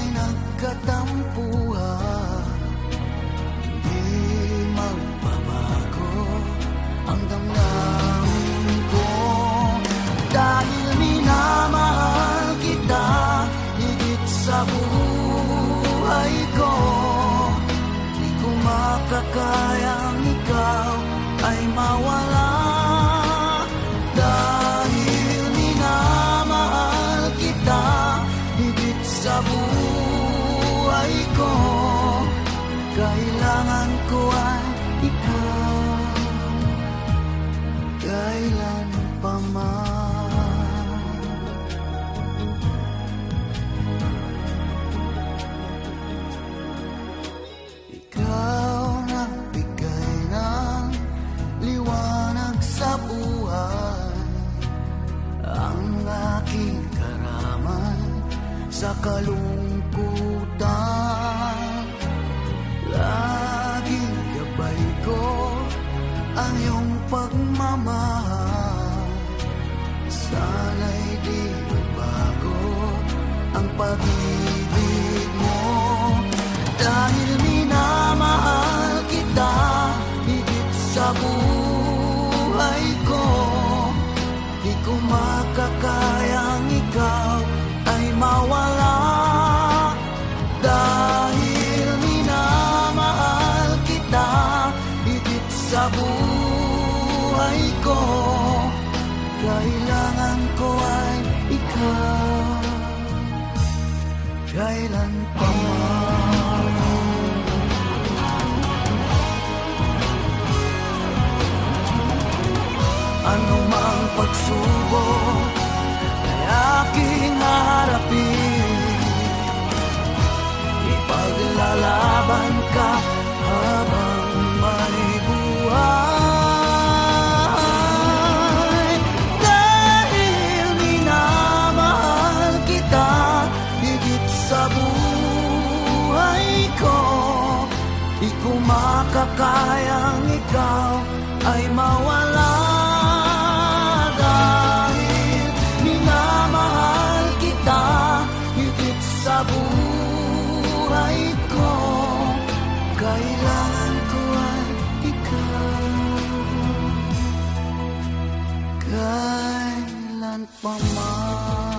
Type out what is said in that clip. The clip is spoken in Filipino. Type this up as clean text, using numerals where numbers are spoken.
ay nagkatampuhan. Di magbabago ang damdamin ko, dahil minamahal kita higit sa buhay ko. Di ko makakayang ikaw ay mawala, dahil minamahal kita higit sa buhay ko. Kailangan ko ay ikaw, kailan pa man. Ikaw nagbigay ng liwanag sa buhay, ang aking karaman sa kalungkutan. Laging gabay ko ang iyong pagmamahal, sana'y di magbago ang pag-ibig mo, dahil minamahal kita higit sa buhay ko. Di ko makakayang ikaw ay mawala, dahil minamahal kita higit sa buhay ko. Kailangan ko ay ikaw, kailan pa man. Ano mang pagsubok ay aking harapin, ipaglalaban ka habang may buhay, dahil minamahal kita higit sa buhay ko. Di ko makakayang ikaw ay mawala, dahil minamahal kita higit sa buhay ko. Kailangan ko ay ikaw, kailan pa man.